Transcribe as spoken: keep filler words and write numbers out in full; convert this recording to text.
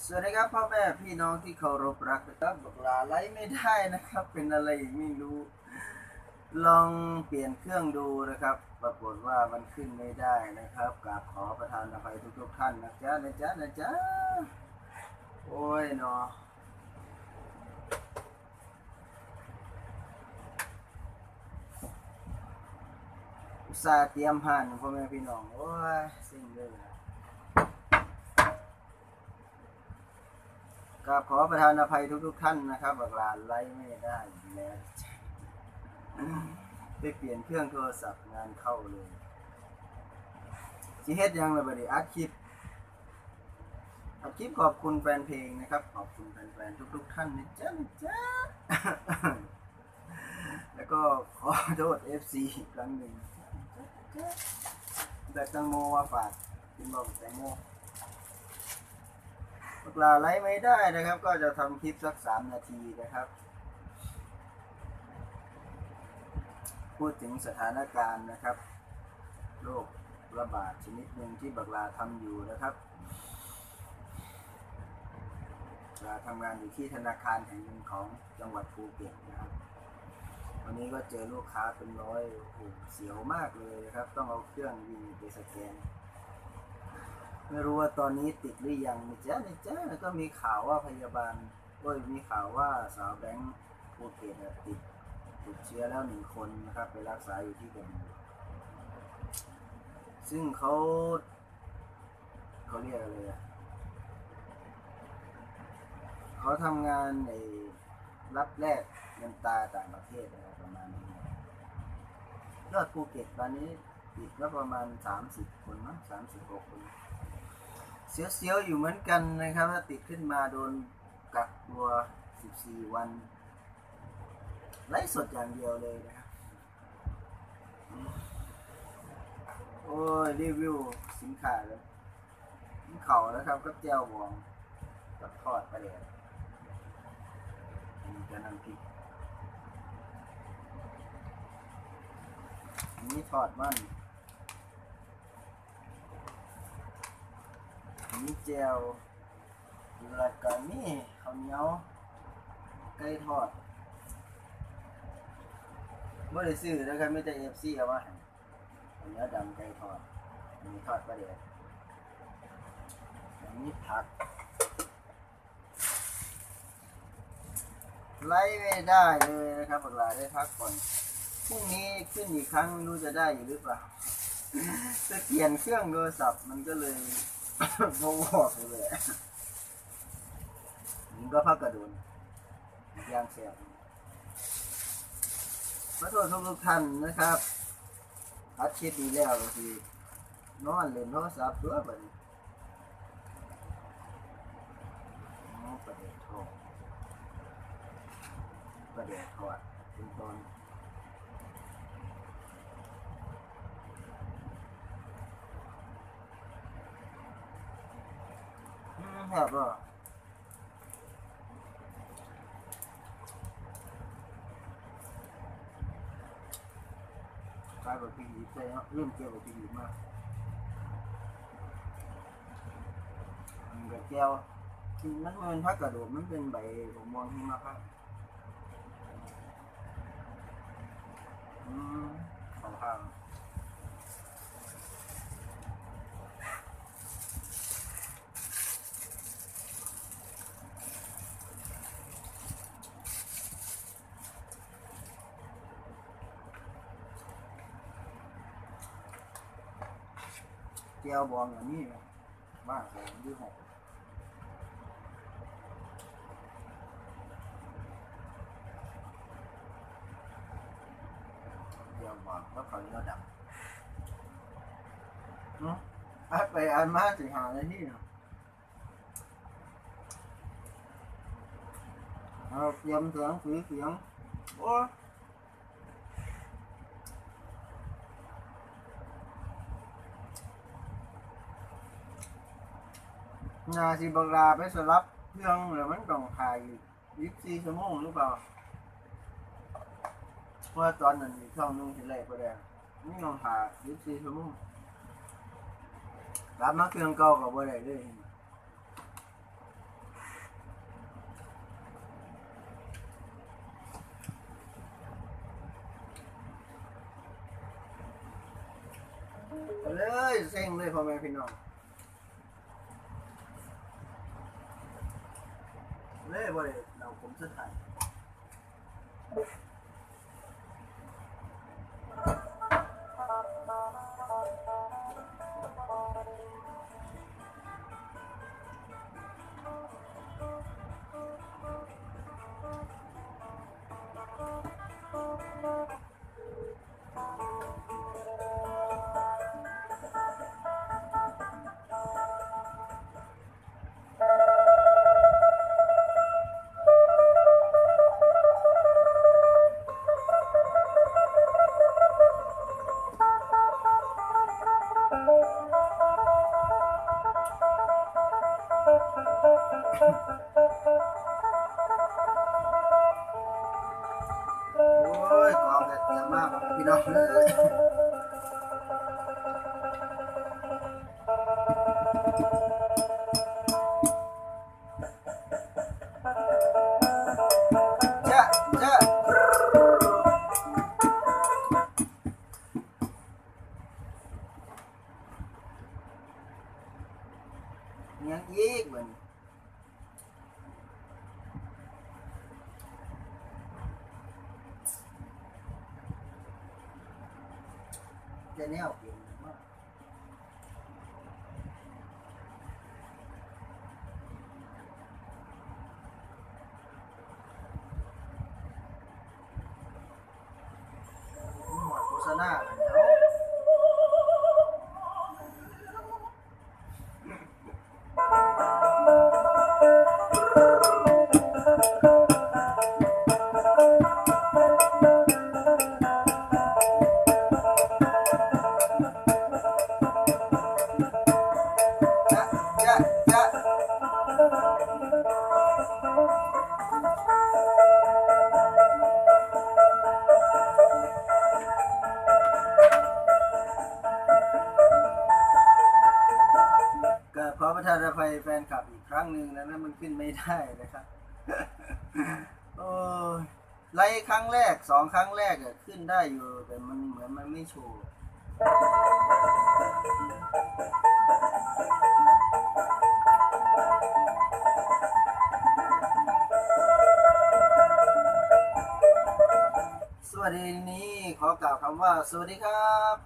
สวัสดีครับพ่อแม่พี่น้องที่เคารพรักนะครับบอกลาไลฟ์ไม่ได้นะครับเป็นอะไรไม่รู้ลองเปลี่ยนเครื่องดูนะครับปรากฏว่ามันขึ้นไม่ได้นะครับกราบขอประทานอภัยทุกๆท่านนะจ๊ะนะจ๊ะนะจ๊ะโอ้ยเนาะอุตส่าห์เตรียมผ่านพ่อแม่พี่น้องโอ้ยสิ่งเลยกราบขอประทานอภัยทุกๆท่านนะครับบอกลาไลฟ์ไม่ได้แล้วไปเปลี่ยนเครื่องโทรศัพท์งานเข้าเลยสิเฮ็ดยังเลยบัดนี้อัดคลิปอัดคลิปขอบคุณแฟนเพลงนะครับขอบคุณแฟนๆทุกๆท่านนะจ๊ะนะจ๊ะแล้วก็ขอโทษ เอฟ ซี อีกครั้งหนึ่งแต่แตงโมมาฝากกินบอกแตงโมเวลาไลฟ์ไม่ได้นะครับก็จะทำคลิปสักสามนาทีนะครับพูดถึงสถานการณ์นะครับโรคระบาดชนิดหนึ่งที่บักลาทำอยู่นะครับลาทำงานอยู่ที่ธนาคารแห่งหนึ่งของจังหวัดภูเก็ตนะครับวันนี้ก็เจอลูกค้าเป็นร้อยโอ้โหเสียวมากเลยครับต้องเอาเครื่องยิงไปสแกนไม่รู้ว่าตอนนี้ติดหรือยังนะจ๊ะนะจ๊ะแล้วก็มีข่าวว่าพยาบาลโอ้ยมีข่าวว่าสาวแบงค์ภูเก็ตติดติดเชื้อแล้วหนึ่งคนนะครับไปรักษาอยู่ที่เดิมซึ่งเขาเขาเรียกอะไรอะเขาทำงานในรับแลกเงินตาต่างประเทศอะไรประมาณนี้ยอดภูเก็ตตอนนี้ติดก็ประมาณสามสิบคนมั้งสามสิบหกคนเสียวๆอยู่เหมือนกันนะครับถ้าติดขึ้นมาโดนกักตัวสิบสี่วันไลฟ์สดอย่างเดียวเลยนะครับโอ้ยรีวิวสินค้าเลยเขาแล้วครับก็เจียวบองกับทอดไปเลยมีจะน้ำพริกอันนี้ทอดมันอันนี้เจียวแล้วก็นี่ข้าวเหนียวไก่ทอดไม่ได้ซื้อนะครับไม่ได้เอฟซีเอามาข้าวเหนียวดำไก่ทอดอันนี้ทอดไปเลยอันนี้ผักไล่ไม่ได้เลยนะครับเวลาได้พักก่อนพรุ่งนี้ขึ้นอีกครั้งไม่รู้จะได้อยู่หรือเปล่าจะเปลี่ยนเครื่องโทรศัพท์มันก็เลยโง่เลยมันก็พักกระโดนยางเสียบขอโทษทุกท่านนะครับอัดคลิปดีแล้วบางทีนอนเล่นโทรศัพท์ตัวแบบนี้ประเดี๋ยวโทษประเดี๋ยวทอดเป็นตอนแบบว่ากลายเป็นปีหีบใช่ไหมเริ่มเกี่ยวกับปีหีบมากมันก็แก้วมันมันพักกระโดดมันเป็นใบผมมองที่มาพักอืมของข้างแก้วบอลอย่างนี้บ้านผมยี่หกแก้วบอลแล้วเขาเรียกดับเนาะอัดไปอันมาถึงหาในที่เนาะเอาเตรียมเสียงสีเสียงโอ้นาสิบลาไปสลับเครื่องหรือมันต้องถ่ายยี่สิบสี่ชั่วโมงหรือเปล่าเพราะตอนนั้นช่องนึงที่แรกก็ได้ไม่ต้องถ่ายยี่สิบสี่ชั่วโมงกลับมาเครื่องเก่ากับบ่ได้เลยเลยพ่อแม่พี่น้องเลยบ่ได้เราผมสุดท้ายโอ้ยกองแต่เตรียมมากพี่น้องเลยจ้ะจ้ะยังอีกเหมือนจะแนวเปลี่ยนมากหมดโฆษณาแล้วขอประทานอภัยแฟนคลับอีกครั้งหนึ่งนะนะมันขึ้นไม่ได้นะครับโอ้ยไลค์ครั้งแรกสองครั้งแรกอะขึ้นได้อยู่แต่มันเหมือนมันไม่โชว์สวัสดีนี้ขอกล่าวคำว่าสวัสดีครับ